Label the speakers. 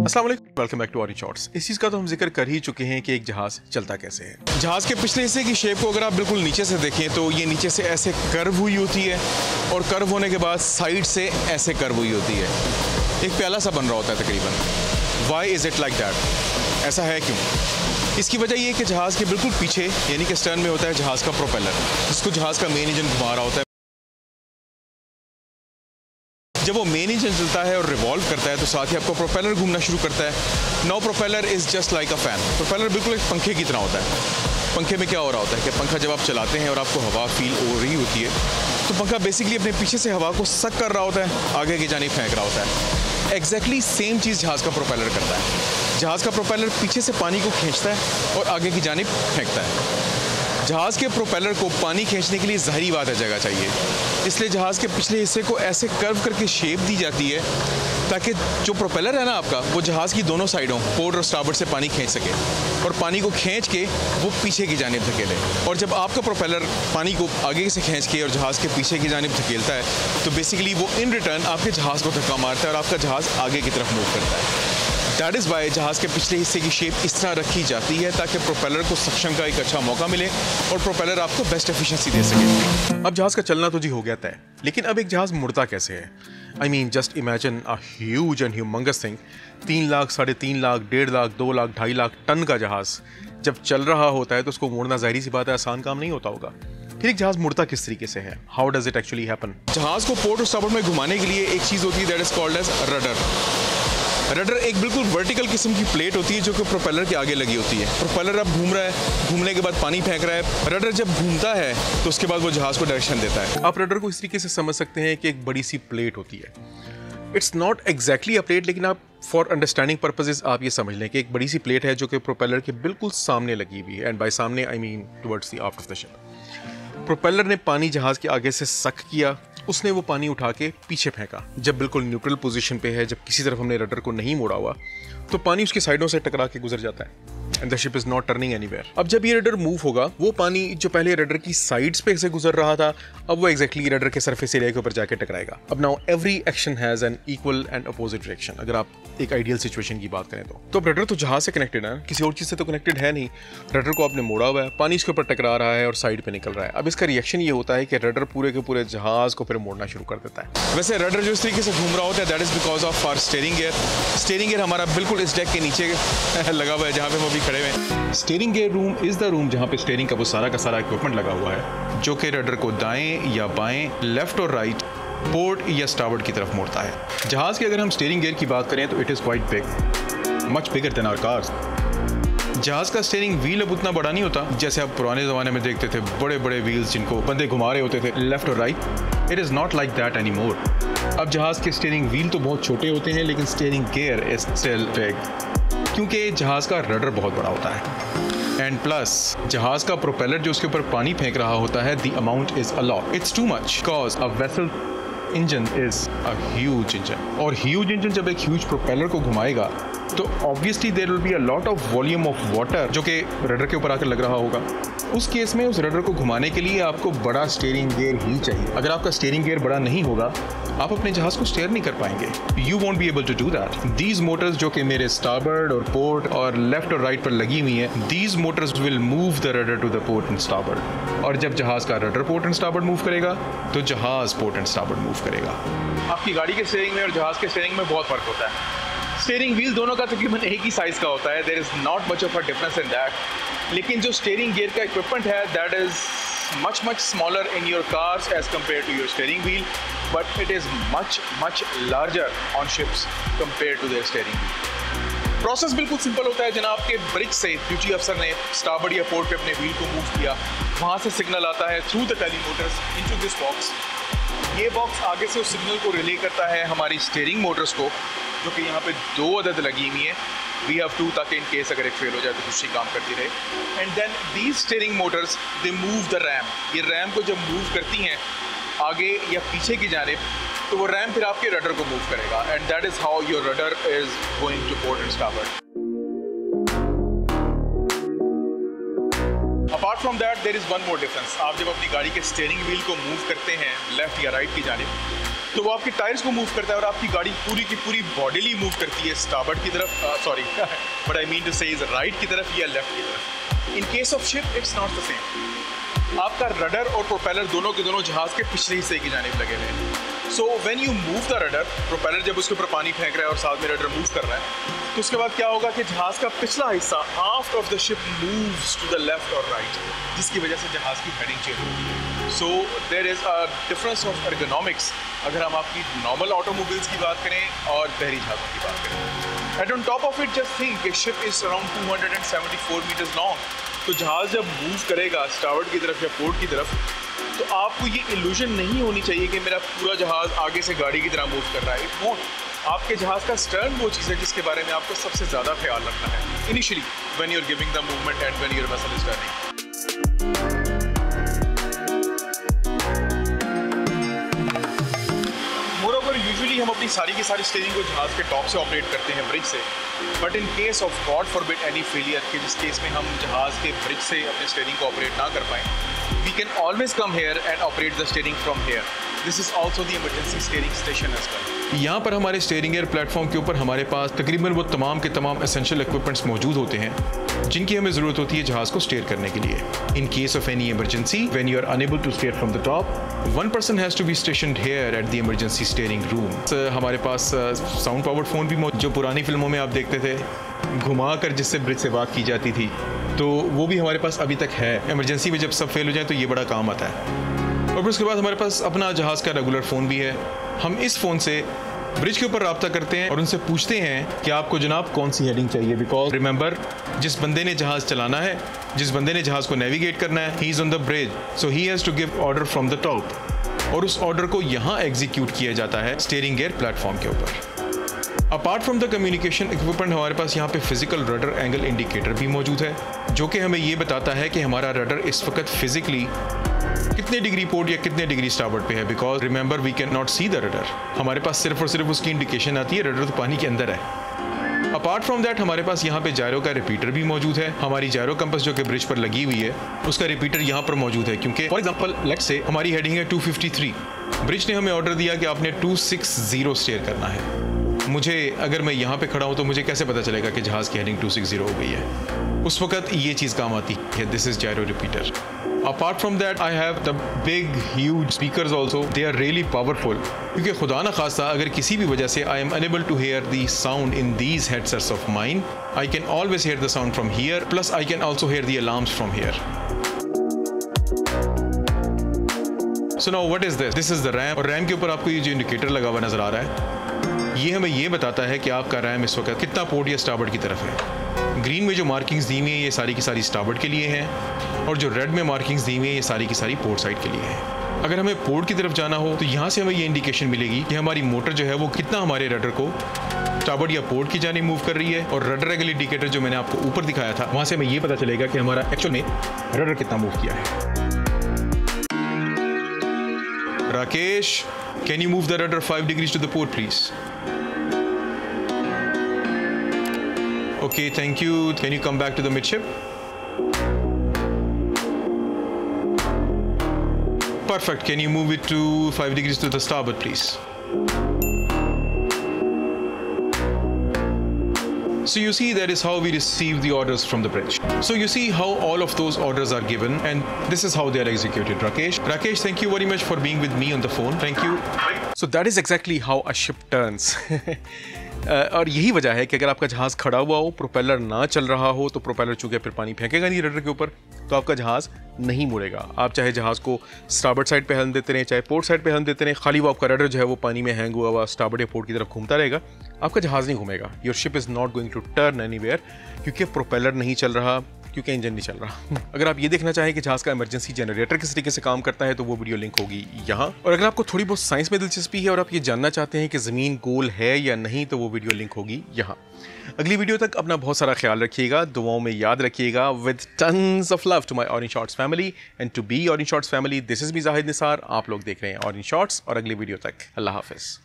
Speaker 1: अस्सलाम वालेकुम, welcome back to ARY shorts. इस चीज़ का तो हम जिक्र कर ही चुके हैं कि एक जहाज़ चलता कैसे है। जहाज़ के पिछले हिस्से की शेप को अगर आप बिल्कुल नीचे से देखें तो ये नीचे से ऐसे कर्व हुई होती है और कर्व होने के बाद साइड से ऐसे कर्व हुई होती है, एक प्याला सा बन रहा होता है तकरीबन। Why is it like that? ऐसा है क्यों? इसकी वजह ये है कि जहाज़ के बिल्कुल पीछे यानी कि स्टर्न में होता है जहाज़ का प्रोपेलर, जिसको जहाज़ का मेन इंजन घुमा रहा होता है। जब वो मेन इंजन चलता है और रिवॉल्व करता है तो साथ ही आपको प्रोपेलर घूमना शुरू करता है। Now propeller is just like a fan. Propeller बिल्कुल एक पंखे की तरह होता है। पंखे में क्या हो रहा होता है कि पंखा जब आप चलाते हैं और आपको हवा फील हो रही होती है तो पंखा बेसिकली अपने पीछे से हवा को सक कर रहा होता है, आगे की जानिब फेंक रहा होता है। एग्जैक्टली सेम चीज़ जहाज़ का प्रोपेलर करता है। जहाज़ का प्रोपेलर पीछे से पानी को खींचता है और आगे की जानिब फेंकता है। जहाज़ के प्रोपेलर को पानी खींचने के लिए ज़ाहिरी बात है जगह चाहिए, इसलिए जहाज़ के पिछले हिस्से को ऐसे कर्व करके शेप दी जाती है ताकि जो प्रोपेलर है ना आपका, वो जहाज़ की दोनों साइडों पोर्ट और स्टारबोर्ड से पानी खींच सके और पानी को खींच के वो पीछे की जानिब धकेले। और जब आपका प्रोपेलर पानी को आगे से खींच के और जहाज़ के पीछे की जानिब धकेलता है तो बेसिकली वो इन रिटर्न आपके जहाज़ को धक्का मारता है और आपका जहाज़ आगे की तरफ मूव करता है। दैट इज़ वाई जहाज़ के पिछले हिस्से की शेप इस तरह रखी जाती है ताकि प्रोपेलर को सक्शन का एक अच्छा मौका मिले और प्रोपेलर आपको बेस्ट एफिशिएंसी दे सके। अब जहाज़ का चलना तो जी हो गया तय, लेकिन अब एक जहाज़ मुड़ता कैसे है? I mean just imagine a huge and humongous thing. 3 lakh, 3.5 lakh, 1.5 lakh, 2 lakh, 2.5 lakh ton का जहाज़ जब चल रहा होता है तो उसको मोड़ना जाहिर सी बात है आसान काम नहीं होता होगा। फिर एक जहाज़ मुड़ता किस तरीके से है? How does it actually happen? जहाज़ को पोर्ट और स्टारबोर्ड में घुमाने के लिए एक चीज़ होती है that is called as rudder. Rudder एक बिल्कुल वर्टिकल किस्म की प्लेट होती है जो कि प्रोपेलर के आगे लगी होती है। प्रोपेलर अब घूम रहा है, घूमने के बाद पानी फेंक रहा है। रडर जब घूमता है तो उसके बाद वो जहाज़ को डायरेक्शन देता है। आप रडर को इस तरीके से समझ सकते हैं कि एक बड़ी सी प्लेट होती है। It's not exactly a plate, लेकिन आप फॉर अंडरस्टैंडिंग पर्पजेज आप ये समझ लें कि एक बड़ी सी प्लेट है जो कि प्रोपेलर के बिल्कुल सामने लगी हुई है। एंड बाय सामने I mean towards the aft of the ship. Propeller ने पानी जहाज़ के आगे से सक किया, उसने वो पानी उठा के पीछे फेंका। जब बिल्कुल न्यूट्रल पोजीशन पे है, जब किसी तरफ हमने रडर को नहीं मोड़ा हुआ, तो पानी उसकी साइडों से टकरा के गुजर जाता है and the ship is not turning anywhere. अब जब ये रडर मूव होगा, वो पानी जो पहले रडर की साइड्स पे से गुजर रहा था, अब वो एग्जैक्टली रडर के सरफेस एरिया के ऊपर जाके टकराएगा। अब now every action has an equal and opposite reaction. अगर आप एक आइडियल सिचुएशन की बात करें तो अब रडर तो जहाज से कनेक्टेड है, किसी और चीज से तो कनेक्टेड है नहीं। रडर को आपने मोड़ा हुआ है, पानी इसके ऊपर टकरा रहा है और साइड पे निकल रहा है। अब इसका रिएक्शन ये होता है कि रडर पूरे के पूरे जहाज को फिर मोड़ना शुरू कर देता है। वैसे रडर जो इस तरीके से घूम रहा होता है that is because of our steering gear. Steering gear हमारा बिल्कुल इस डेक के नीचे लगा हुआ है जहाँ पे हम अभी खड़े हुए हैं। Steering gear room is the room जहाँ पे स्टीयरिंग का वो सारा का सारा इक्विपमेंट लगा हुआ है जो कि रडर को दाएं या बाएं, लेफ्ट और राइट, पोर्ट या स्टारबोर्ड की तरफ मोड़ता है। जहाज की अगर हम स्टीयरिंग गियर की बात करें तो it is quite big, much bigger than our cars. जहाज का स्टीयरिंग व्हील अब उतना बड़ा नहीं होता जैसे आप पुराने ज़माने में देखते थे, बड़े बड़े व्हील्स जिनको बंदे घुमा रहे होते थे लेफ्ट और right. It is not like that any more. अब जहाज के स्टीयरिंग व्हील तो बहुत छोटे होते हैं लेकिन steering gear is still big, क्योंकि जहाज का रडर बहुत बड़ा होता है। एंड प्लस जहाज का प्रोपेलर जो उसके ऊपर पानी फेंक रहा होता है, the amount is a lot. It's too much because a vessel engine is a huge engine, और ह्यूज इंजन जब एक ह्यूज प्रोपेलर को घुमाएगा तो obviously there will be a lot of volume of water जो कि रडर के ऊपर आकर लग रहा होगा। उस केस में उस रडर को घुमाने के लिए आपको बड़ा स्टीयरिंग गियर ही चाहिए। अगर आपका स्टीयरिंग गियर बड़ा नहीं होगा आप अपने जहाज को स्टीयर नहीं कर पाएंगे। You won't be able to do that. These motors जो कि मेरे स्टारबोर्ड और पोर्ट और लेफ्ट और राइट पर लगी हुई हैं, these motors will move the rudder to the port and starboard. और जब जहाज का rudder port and starboard move करेगा तो जहाज पोर्ट एंड स्टारबोर्ड मूव करेगा। आपकी गाड़ी के स्टीयरिंग में और जहाज के स्टीयरिंग में बहुत फर्क होता है। स्टीयरिंग व्हील दोनों का तकरीबन एक ही साइज का होता है, there is not much of a difference in that. लेकिन जो स्टीयरिंग गियर का इक्विपमेंट है that is much smaller in your cars as compared to your steering wheel, but it is much larger on ships compared to their steering wheel. Process बिल्कुल simple होता है जनाब के bridge से duty अफसर ने स्टारबोर्ड या पोर्ट पे अपने व्हील को मूव किया, वहाँ से सिग्नल आता है through the telemotors into this box. ये बॉक्स आगे से उस सिग्नल को रिले करता है हमारी स्टीयरिंग मोटर्स को, जो कि यहाँ पे 2 अदद लगी हुई हैं। वी हैव 2 ताकि इन केस अगर एक फेल हो जाए तो दूसरी काम करती रहे। And then these steering motors they move the ram. ये रैम को जब मूव करती हैं आगे या पीछे की जानिब तो वो रैम फिर आपके रडर को मूव करेगा। And that is how your rudder is going to port and starboard. Apart from that there is one more difference. आप जब अपनी गाड़ी के स्टीयरिंग व्हील को मूव करते हैं लेफ्ट या राइट की जानिब तो वो आपके टायर्स को मूव करता है और आपकी गाड़ी पूरी की पूरी बॉडीली मूव करती है स्टार्बोर्ड की तरफ, sorry but I mean to say right की तरफ या लेफ्ट की तरफ। In case of ship it's not the same. आपका रडर और प्रोपेलर दोनों के दोनों जहाज के पिछले हिस्से की जानिब लगे हुए हैं। So when you move the rudder, propeller जब उसके ऊपर पानी फेंक रहा है और साथ में रडर मूव कर रहा है, तो उसके बाद क्या होगा कि जहाज का पिछला हिस्सा half of the ship moves to the left और राइट, जिसकी वजह से जहाज की हेडिंग चेंज होती है। So there is a difference of ergonomics अगर हम आपकी नॉर्मल ऑटोमोबाइल्स की बात करें और बहरी जहाज़ों की बात करें। And on top of it just think कि ship is around 274 metres long, तो जहाज जब मूव करेगा स्टार्बोर्ड की तरफ या पोर्ट की तरफ, तो आपको ये इल्यूजन नहीं होनी चाहिए कि मेरा पूरा जहाज आगे से गाड़ी की तरह मूव कर रहा है। It won't. आपके जहाज का स्टर्न वो चीज़ है जिसके बारे में आपको सबसे ज़्यादा ख्याल रखना है initially when you are giving the movement and when your vessel is turning. Moreover usually हम अपनी सारी की सारी स्टीयरिंग को जहाज के टॉप से ऑपरेट करते हैं, ब्रिज से। But in case of God forbid any failure, कि जिस केस में हम जहाज के ब्रिज से अपने स्टीयरिंग को ऑपरेट ना कर पाएँ, we can always come here and operate the steering from here. This is also the emergency steering station as well. यहाँ पर हमारे स्टीयरिंग एयर प्लेटफॉर्म के ऊपर हमारे पास तकरीबन वो तमाम के तमाम एसेंशियल इक्विपमेंट्स मौजूद होते हैं जिनकी हमें ज़रूरत होती है जहाज़ को स्टीयर करने के लिए। In case of any emergency when you are unable to steer from the top, one person has to be stationed here at the emergency steering room. हमारे पास साउंड पावर्ड फ़ोन भी जो पुरानी फिल्मों में आप देखते थे, घुमा कर जिससे ब्रिज से बात की जाती थी, तो वो भी हमारे पास अभी तक है। इमरजेंसी में जब सब फेल हो जाए तो ये बड़ा काम आता है। और फिर उसके बाद हमारे पास अपना जहाज़ का रेगुलर फ़ोन भी है। हम इस फ़ोन से ब्रिज के ऊपर रब्ता करते हैं और उनसे पूछते हैं कि आपको जनाब कौन सी हेडिंग चाहिए। बिकॉज रिमेंबर, जिस बंदे ने जहाज़ चलाना है, जिस बंदे ने जहाज़ को नेविगेट करना है, he is on the bridge, so he has to give order from the top. और उस ऑर्डर को यहाँ एग्जीक्यूट किया जाता है स्टीयरिंग गियर प्लेटफॉर्म के ऊपर। Apart from the communication equipment, हमारे पास यहाँ पे फिजिकल रडर एंगल इंडिकेटर भी मौजूद है, जो कि हमें ये बताता है कि हमारा रडर इस वक्त फिजिकली कितने डिग्री पोर्ट या कितने डिग्री स्टार्बोर्ड पे है। Because remember, we can not see the rudder, हमारे पास सिर्फ और सिर्फ उसकी इंडिकेशन आती है, रडर तो पानी के अंदर है। अपार्ट फ्रॉम दैट, हमारे पास यहाँ पे जायरो का रिपीटर भी मौजूद है। हमारी जायरो कंपास जो कि ब्रिज पर लगी हुई है, उसका रिपीटर यहाँ पर मौजूद है, क्योंकि फॉर एग्जाम्पल लेट्स से हमारी हेडिंग है 253, ब्रिज ने हमें ऑर्डर दिया कि आपने 260 स्टीयर करना है। मुझे, अगर मैं यहाँ पे खड़ा हूँ तो मुझे कैसे पता चलेगा कि जहाज़ की हेडिंग 260 हो गई है? उस वक्त ये चीज़ काम आती है, this is gyro repeater. Apart from that, I have the big, huge speakers also. They are really powerful. क्योंकि खुदा न खास्ता अगर किसी भी वजह से I am unable to hear the sound in these headsets of mine, I can always hear the sound from here. Plus, I can also hear the alarms from here. So now, what is this? This is the RAM. और RAM के ऊपर आपको ये जो indicator लगा हुआ नजर आ रहा है, ये हमें ये बताता है कि आपका रैम इस वक्त कितना पोर्ट या स्टार्बोर्ड की तरफ है। ग्रीन में जो मार्किंग्स दी हुई हैं ये सारी की सारी स्टार्बोर्ड के लिए हैं, और जो रेड में मार्किंग्स दी हुई हैं ये सारी की सारी पोर्ट साइड के लिए हैं। अगर हमें पोर्ट की तरफ जाना हो तो यहाँ से हमें ये इंडिकेशन मिलेगी कि हमारी मोटर जो है वो कितना हमारे रडर को स्टार्बोर्ड या पोर्ट की जानिब मूव कर रही है। और रडर एंगल इंडिकेटर जो मैंने आपको ऊपर दिखाया था, वहाँ से हमें ये पता चलेगा कि हमारा एक्चुअल में रडर कितना मूव किया है। Rakesh, can you move the rudder 5 degrees to the port, please? Okay, thank you. Can you come back to the midship? Perfect. Can you move it to 5 degrees to the starboard, please? So you see, that is how we receive the orders from the bridge. So you see how all of those orders are given, and this is how they are executed. Rakesh, thank you very much for being with me on the phone. Thank you. So that is exactly how a ship turns. और यही वजह है कि अगर आपका जहाज़ खड़ा हुआ हो, प्रोपेलर ना चल रहा हो, तो प्रोपेलर चूँकि फिर पानी फेंकेगा नहीं रडर के ऊपर, तो आपका जहाज़ नहीं मुड़ेगा। आप चाहे जहाज़ को स्टार्बोर्ड साइड पे हेल्म देते रहें, चाहे पोर्ट साइड पे हेल्म देते रहें, खाली वो आपका रडर जो है वो पानी में हैंग हुआ स्टार्बोर्ड या पोर्ट की तरफ घूमता रहेगा, आपका जहाज़ नहीं घूमेगा। Your ship is not going to turn anywhere, क्योंकि प्रोपेलर नहीं चल रहा, क्योंकि इंजन नहीं चल रहा। अगर आप ये देखना चाहें कि जहाज़ का इमरजेंसी जनरेटर किस तरीके से काम करता है, तो वो वीडियो लिंक होगी यहाँ। और अगर आपको थोड़ी बहुत साइंस में दिलचस्पी है और आप ये जानना चाहते हैं कि ज़मीन गोल है या नहीं, तो वो वीडियो लिंक होगी यहाँ। अगली वीडियो तक अपना बहुत सारा ख्याल रखिएगा, दुआओं में याद रखिएगा। With tons of love to my orange shorts family and to be orange shorts family, this is me Zahid Nisar. आप लोग देख रहे हैं ऑरेंज शॉर्ट्स, और अगली वीडियो तक अल्लाह हाफिज़।